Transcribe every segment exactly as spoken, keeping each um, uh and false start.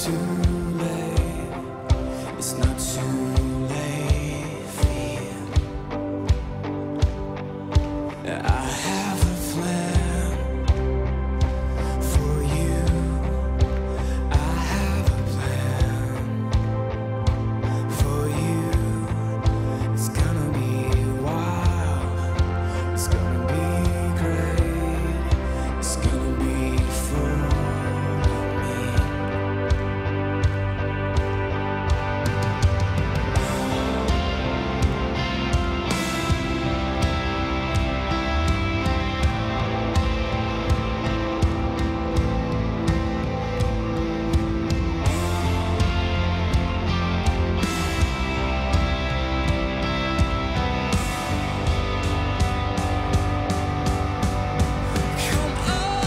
too late. It's not too late for you. I have a plan for you. I have a plan for you. It's gonna be wild. It's gonna be great. It's gonna be for me. Come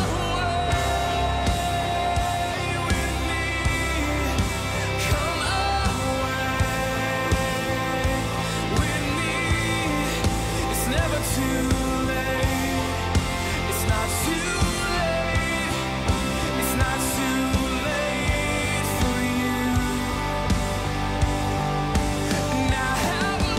away with me. Come away with me. It's never too late. It's not too late. It's not too late for you. And I have a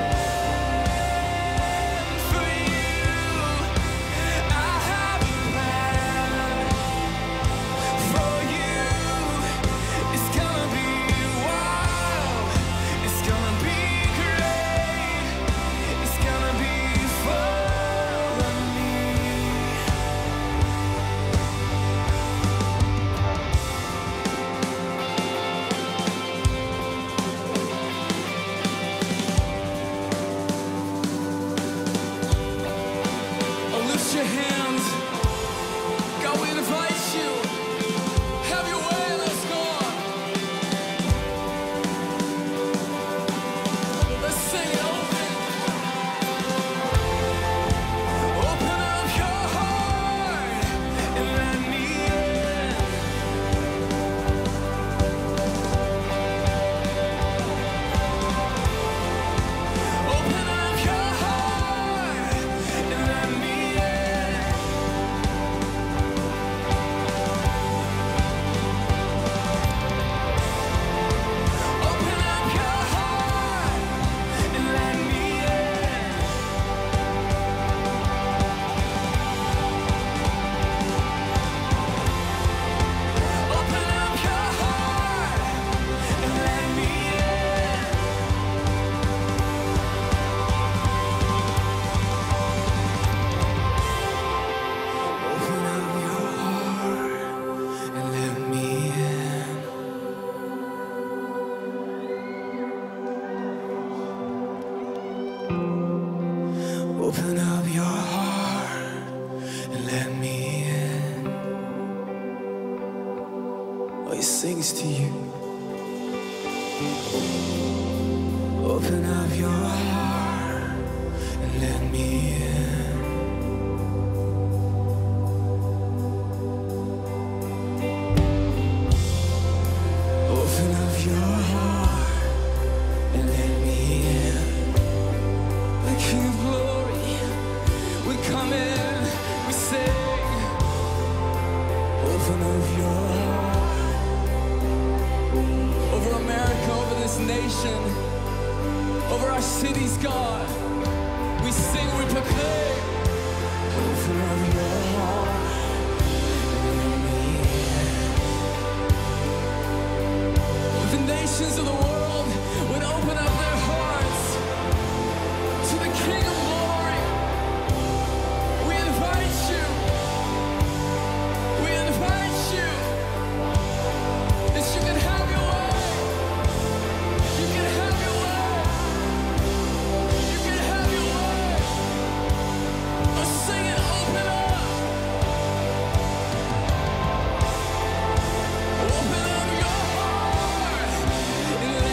plan for you. I have a plan for you. It's gonna be wild. It's gonna be great. It's gonna be for me. Oh, lift your hands. God, we invite you. Have your way, let's go on. Let's sing it open. Open up your heart and let me in. Open up your heart and let me in. Open up your heart and let me in. Open up your heart and let me in. Open up your heart and let me in. Open up your heart and let me in. Oh, he sings to you. Open up your heart and let me in. Open up your heart and let me in. The King of Glory, we come in, we sing. Open up your heart. Over America, over this nation, over our cities, God, we sing, we proclaim. Open up your heart and let me in. The nations of the world would open up their hearts to the King of Glory. We invite you. We invite you that you can have your way. You can have your way. You can have your way. Oh, sing it, open up. Open up your heart and let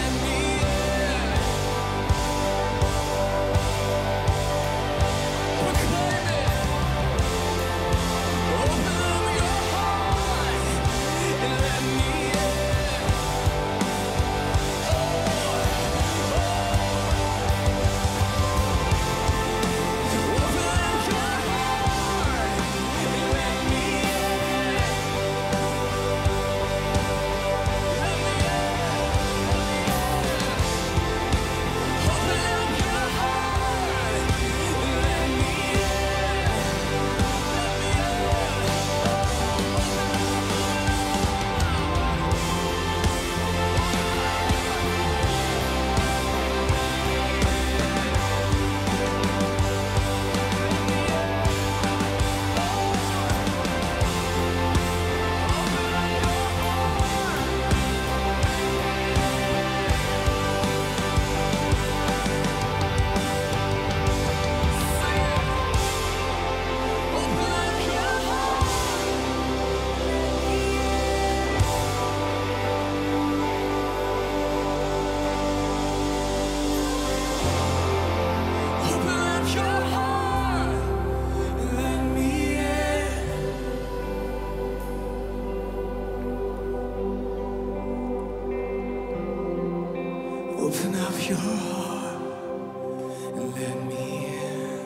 Open up your heart and let me in.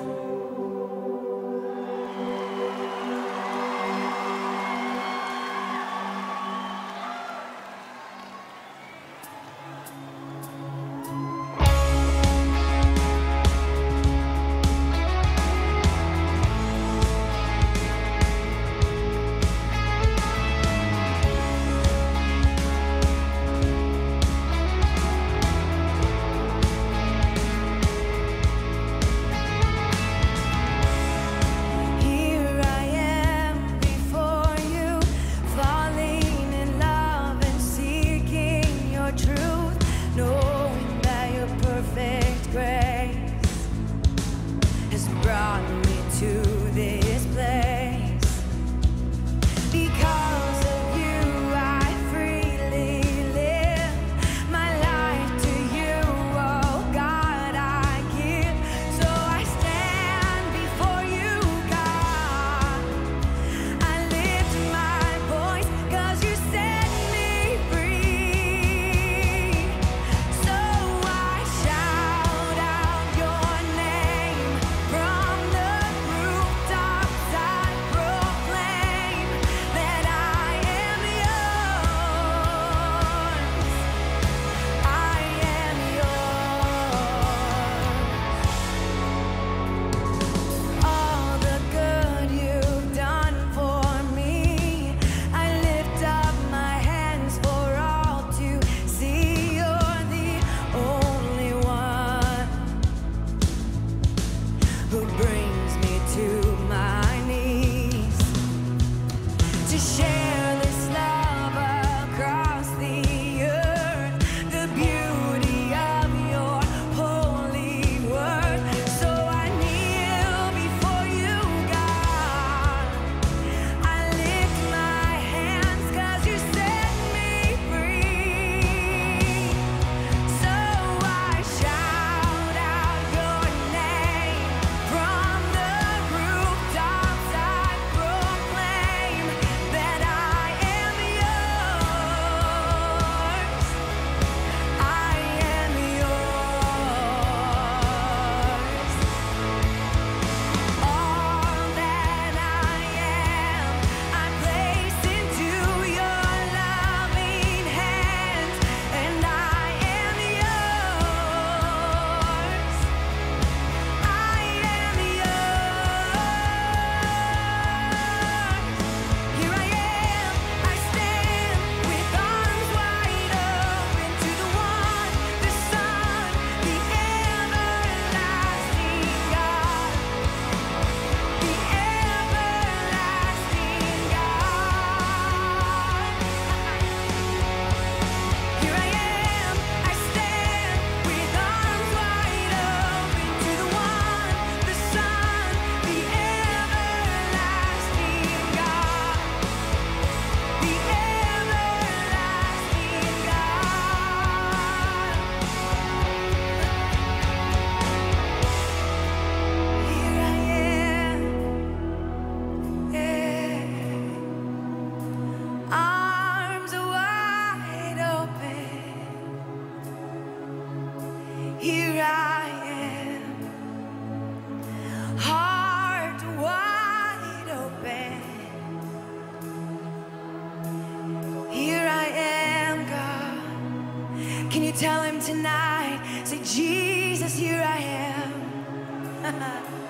Tell him tonight, say, Jesus, here I am.